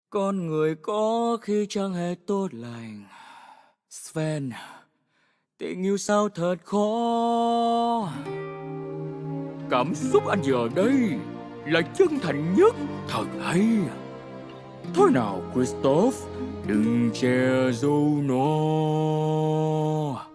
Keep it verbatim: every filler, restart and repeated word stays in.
Con người có khi chẳng hề tốt lành. Sven, tình yêu sao thật khó. Cảm xúc anh giờ đây là chân thành nhất. Thật hay. Thôi nào Christoph, đừng che giấu nó.